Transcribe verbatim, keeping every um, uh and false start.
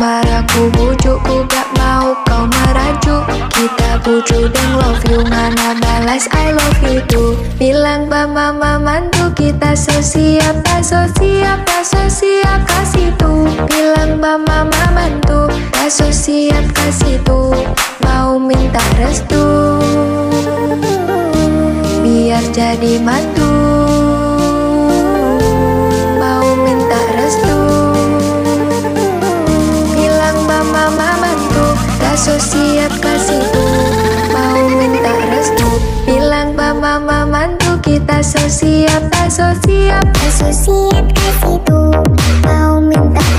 marah ku bujuk, ku gak mau kau merajuk. Kita bujuk dan love you, ngana balas I love you too. Bilang ba mama mantu, kita so siap, tak so siap, tak so siap kasih tuh. Bilang ba mama mantu, tak so siap kasih tuh. Mau minta restu biar jadi mantu. Mau minta restu, bilang ba mama mantu, tak so siap kasih tuh. Mau minta restu, bilang ba mama mantu, kita so siap, tak so siap, tak so siap kasih tuh. Mau minta